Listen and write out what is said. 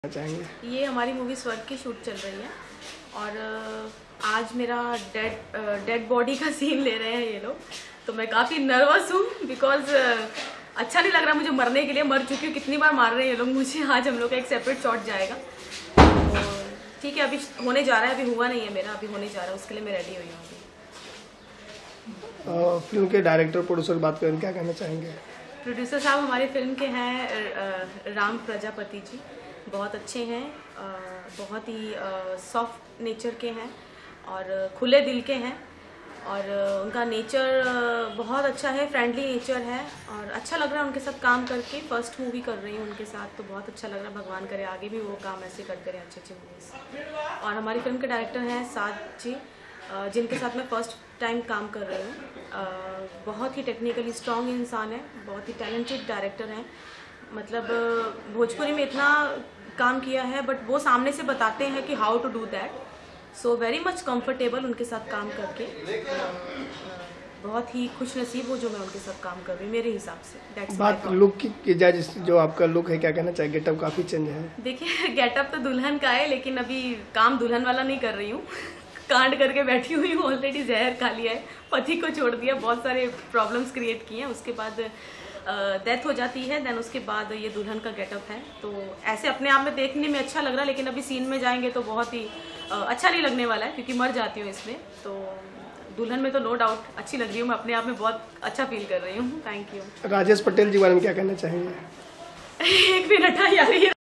चाहेंगे। ये हमारी मूवी स्वर्ग की शूट चल रही है और आज मेरा डेड बॉडी का सीन ले रहे हैं ये लोग, तो मैं काफ़ी नर्वस हूँ बिकॉज अच्छा नहीं लग रहा मुझे मरने के लिए। मर चुकी हूँ, कितनी बार मार रहे हैं ये लोग मुझे। आज हम लोग का एक सेपरेट शॉट जाएगा, तो ठीक है, अभी होने जा रहा है, अभी हुआ नहीं है मेरा, अभी होने जा रहा है, उसके लिए मैं रेडी हुई हूँ। फिल्म के डायरेक्टर प्रोड्यूसर बात करें, क्या कहना चाहेंगे? प्रोड्यूसर साहब हमारी फिल्म के हैं राम प्रजापति जी, बहुत अच्छे हैं, बहुत ही सॉफ्ट नेचर के हैं और खुले दिल के हैं और उनका नेचर बहुत अच्छा है, फ्रेंडली नेचर है और अच्छा लग रहा है उनके साथ काम करके। फर्स्ट मूवी कर रही हूँ उनके साथ, तो बहुत अच्छा लग रहा है। भगवान करे आगे भी वो काम ऐसे करते रहे, अच्छे अच्छे मूवीज़। और हमारी फिल्म के डायरेक्टर हैं साद जी, जिनके साथ मैं फर्स्ट टाइम काम कर रही हूँ। बहुत ही टेक्निकली स्ट्रॉन्ग इंसान है, बहुत ही टैलेंटेड डायरेक्टर हैं। मतलब भोजपुरी में इतना काम किया है, बट वो सामने से बताते हैं कि how to do that. So very much comfortable उनके साथ काम करके, बहुत ही खुश नसीब हो जो मैं उनके साथ काम कर रही हूँ, मेरे हिसाब से। बात लुक की जाए, जो आपका लुक है, क्या कहना चाहिए? गेटअप काफ़ी चेंज है। देखिए गेटअप तो दुल्हन का है, लेकिन अभी काम दुल्हन वाला नहीं कर रही हूँ। कांड करके बैठी हुई हूँ, ऑलरेडी जहर खा लिया है, पति को छोड़ दिया, बहुत सारे प्रॉब्लम्स क्रिएट किए हैं, उसके बाद डेथ हो जाती है, देन उसके बाद ये दुल्हन का गेटअप है। तो ऐसे अपने आप में देखने में अच्छा लग रहा है, लेकिन अभी सीन में जाएंगे तो बहुत ही अच्छा नहीं लगने वाला है, क्योंकि मर जाती हूँ इसमें। तो दुल्हन में तो नो डाउट अच्छी लग रही हूँ, मैं अपने आप में बहुत अच्छा फील कर रही हूँ। Thank you. राजेश पटेल जी बारे में क्या कहना चाहेंगे? एक मिनट यार,